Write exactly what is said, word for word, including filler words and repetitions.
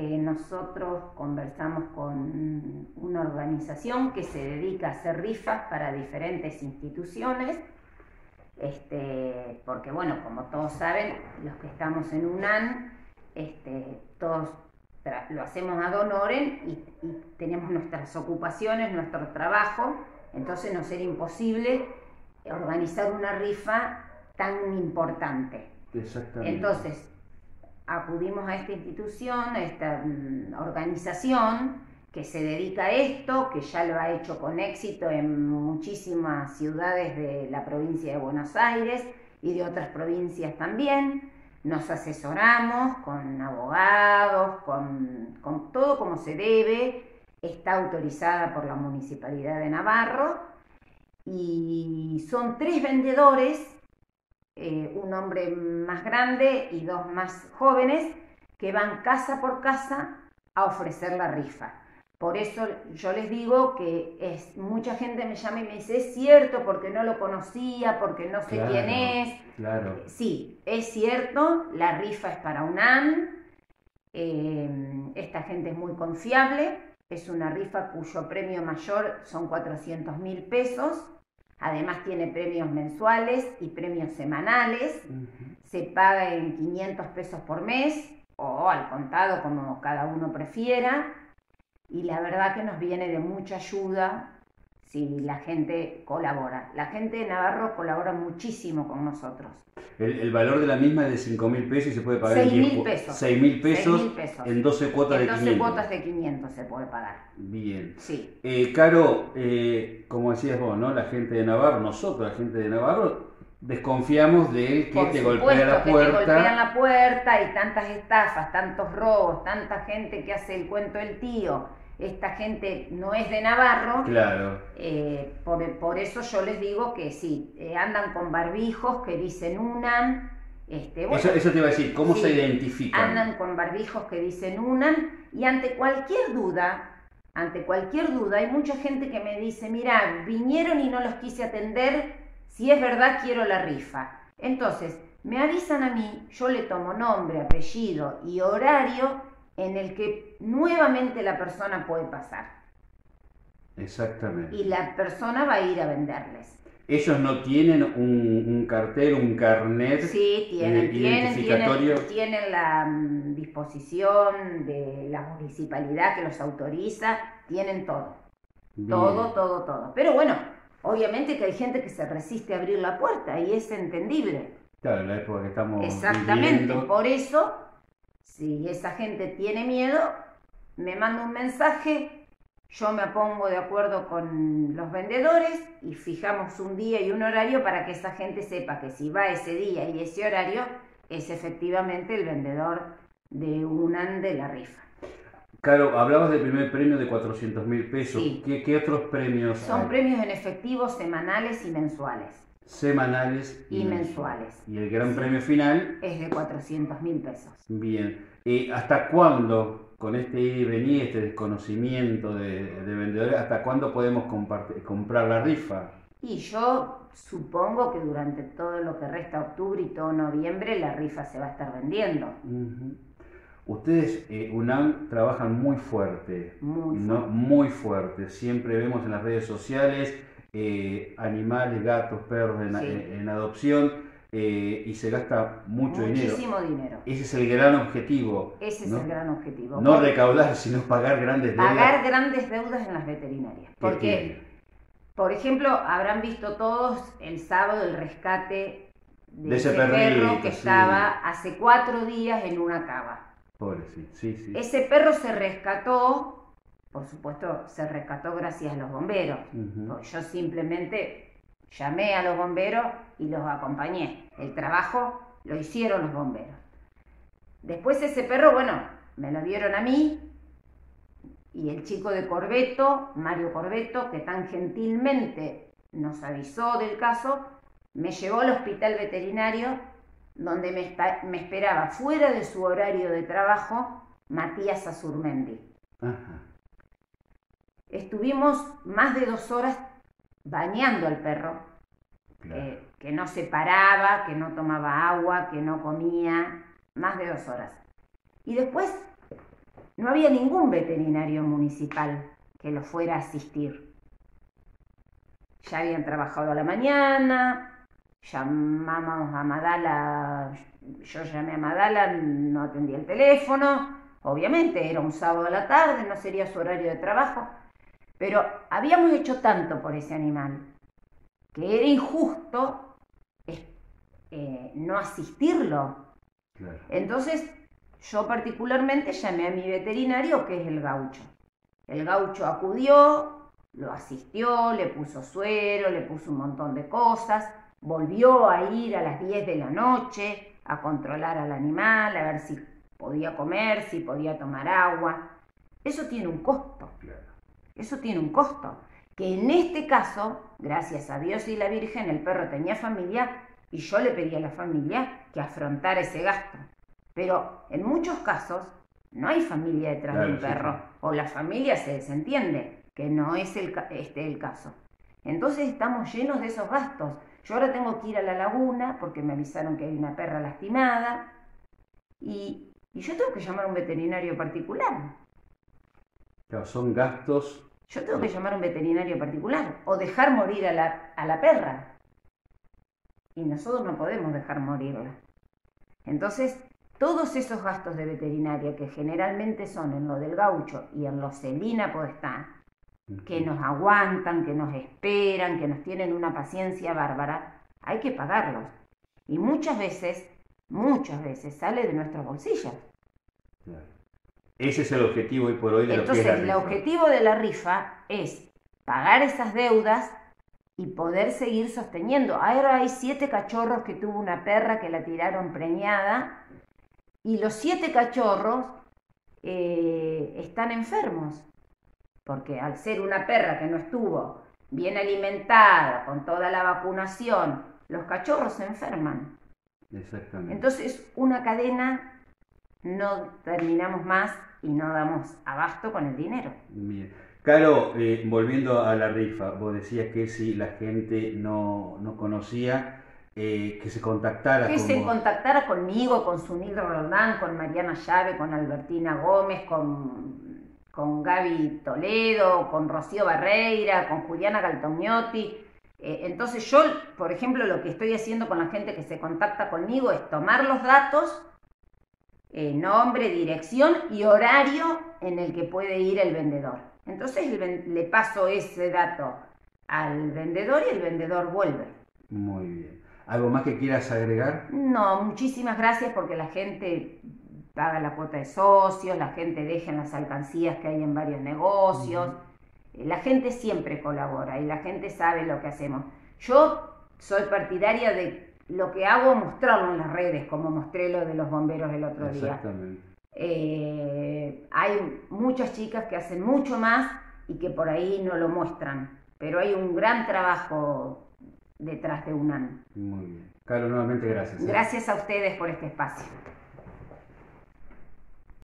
eh, nosotros conversamos con una organización que se dedica a hacer rifas para diferentes instituciones, este, porque bueno, como todos saben, los que estamos en UNAN, este, todos lo hacemos ad honorem y, y tenemos nuestras ocupaciones, nuestro trabajo, entonces nos era imposible organizar una rifa tan importante. Exactamente. Entonces acudimos a esta institución, a esta um, organización que se dedica a esto, que ya lo ha hecho con éxito en muchísimas ciudades de la provincia de Buenos Aires y de otras provincias también. Nos asesoramos con abogados, con, con todo como se debe, está autorizada por la Municipalidad de Navarro y son tres vendedores, eh, un hombre más grande y dos más jóvenes, que van casa por casa a ofrecer la rifa. Por eso yo les digo que es, mucha gente me llama y me dice, es cierto, porque no lo conocía, porque no sé claro, quién es. Claro. Sí, es cierto, la rifa es para UNAN, eh, esta gente es muy confiable, es una rifa cuyo premio mayor son cuatrocientos mil pesos, además tiene premios mensuales y premios semanales, uh-huh. Se paga en quinientos pesos por mes o al contado como cada uno prefiera. Y la verdad que nos viene de mucha ayuda si la gente colabora. La gente de Navarro colabora muchísimo con nosotros. El, el valor de la misma es de cinco mil pesos y se puede pagar seis en mil pesos. seis mil pesos, pesos en doce cuotas en de doce quinientos. cuotas de quinientos se puede pagar. Bien. Sí. Eh, Caro, eh, como decías vos, ¿no? La gente de Navarro, nosotros, la gente de Navarro, desconfiamos de él que Por te supuesto, golpea la que puerta. te golpean la puerta y tantas estafas, tantos robos, tanta gente que hace el cuento del tío. Esta gente no es de Navarro. Claro. Eh, por, por eso yo les digo que sí, eh, andan con barbijos que dicen UNAN. Este, bueno, eso, eso te iba a decir, ¿cómo sí, se identifican? Andan con barbijos que dicen UNAN y ante cualquier duda, ante cualquier duda, hay mucha gente que me dice, mira, vinieron y no los quise atender, si es verdad quiero la rifa. Entonces, me avisan a mí, yo le tomo nombre, apellido y horario en el que nuevamente la persona puede pasar. Exactamente. Y la persona va a ir a venderles. Ellos no tienen un, un cartel, un carnet sí, tienen, eh, identificatorio. Tienen, tienen la um, disposición de la municipalidad que los autoriza, tienen todo. Bien. Todo, todo, todo. Pero bueno, obviamente que hay gente que se resiste a abrir la puerta y es entendible. Claro, en la época que estamos Exactamente, viviendo. Por eso, si esa gente tiene miedo, me manda un mensaje, yo me pongo de acuerdo con los vendedores y fijamos un día y un horario para que esa gente sepa que si va ese día y ese horario, es efectivamente el vendedor de UNAN de la rifa. Claro, hablabas del primer premio de cuatrocientos mil pesos. Sí. ¿Qué, ¿Qué otros premios Son hay? premios en efectivo semanales y mensuales. Semanales y, y mensuales. Y el gran sí. premio final es de cuatrocientos mil pesos. Bien. Eh, ¿Hasta cuándo, con este ir y venir, este desconocimiento de, de vendedores, hasta cuándo podemos comprar la rifa? Y yo supongo que durante todo lo que resta octubre y todo noviembre la rifa se va a estar vendiendo. Uh-huh. Ustedes, eh, UNAN, trabajan muy fuerte, muy ¿no? fuerte. Muy fuerte. Siempre vemos en las redes sociales eh, animales, gatos, perros en, sí. en, en adopción eh, y se gasta mucho Muchísimo dinero. Muchísimo dinero. Ese es el gran objetivo. Ese ¿no? es el gran objetivo. No recaudar, sino pagar grandes deudas. Pagar grandes deudas en las veterinarias. Porque, por ejemplo, habrán visto todos el sábado el rescate de, de ese, ese perrito, perro que sí. estaba hace cuatro días en una cava. Pobrecito, sí, sí. Ese perro se rescató, por supuesto, se rescató gracias a los bomberos. Uh-huh. Yo simplemente llamé a los bomberos y los acompañé. El trabajo lo hicieron los bomberos. Después ese perro, bueno, me lo dieron a mí y el chico de Corbeto, Mario Corbeto, que tan gentilmente nos avisó del caso, me llevó al hospital veterinario donde me, me esperaba fuera de su horario de trabajo Matías Azurmendi. Ajá. Estuvimos más de dos horas bañando al perro, claro. que, que no se paraba, que no tomaba agua, que no comía, más de dos horas. Y después no había ningún veterinario municipal que lo fuera a asistir. Ya habían trabajado a la mañana, llamamos a Madala, yo llamé a Madala, no atendía el teléfono, obviamente era un sábado a la tarde, no sería su horario de trabajo, pero habíamos hecho tanto por ese animal que era injusto eh, no asistirlo. Claro. Entonces, yo particularmente llamé a mi veterinario, que es el Gaucho. El Gaucho acudió, lo asistió, le puso suero, le puso un montón de cosas, volvió a ir a las diez de la noche a controlar al animal, a ver si podía comer, si podía tomar agua. Eso tiene un costo. Claro. Eso tiene un costo. Que en este caso, gracias a Dios y la Virgen, el perro tenía familia y yo le pedí a la familia que afrontara ese gasto. Pero en muchos casos no hay familia detrás Claro, del perro, sí, sí. o la familia se desentiende, que no es el, este el caso. Entonces estamos llenos de esos gastos. Yo ahora tengo que ir a la laguna porque me avisaron que hay una perra lastimada y, y yo tengo que llamar a un veterinario particular. Claro, son gastos. Yo tengo que llamar a un veterinario particular o dejar morir a la, a la perra. Y nosotros no podemos dejar morirla. Entonces, todos esos gastos de veterinaria que generalmente son en lo del Gaucho y en lo Celina Podestá, que nos aguantan, que nos esperan, que nos tienen una paciencia bárbara, hay que pagarlos. Y muchas veces, muchas veces sale de nuestros bolsillos. Claro. Ese es el objetivo hoy por hoy de Entonces, lo que es la el rifa. objetivo de la rifa es pagar esas deudas y poder seguir sosteniendo. Ahora hay siete cachorros que tuvo una perra que la tiraron preñada y los siete cachorros eh, están enfermos. Porque al ser una perra que no estuvo bien alimentada, con toda la vacunación, los cachorros se enferman. Exactamente. Entonces, una cadena, no terminamos más y no damos abasto con el dinero. Bien. Caro, eh, volviendo a la rifa, vos decías que si la gente no, no conocía, eh, que se contactara Que con se vos. contactara conmigo, con Sunil Roldán, con Mariana Llave, con Albertina Gómez, con... con Gaby Toledo, con Rocío Barreira, con Juliana Galtognotti. Eh, entonces yo, por ejemplo, lo que estoy haciendo con la gente que se contacta conmigo es tomar los datos, eh, nombre, dirección y horario en el que puede ir el vendedor. Entonces el, le paso ese dato al vendedor y el vendedor vuelve. Muy bien. ¿Algo más que quieras agregar? No, muchísimas gracias porque la gente paga la cuota de socios, la gente deja en las alcancías que hay en varios negocios, uh-huh. La gente siempre colabora y la gente sabe lo que hacemos. Yo soy partidaria de lo que hago, mostrarlo en las redes, como mostré lo de los bomberos el otro día. Exactamente. Eh, hay muchas chicas que hacen mucho más y que por ahí no lo muestran, pero hay un gran trabajo detrás de UNAM. Muy bien. Caro, nuevamente gracias. ¿eh? Gracias a ustedes por este espacio.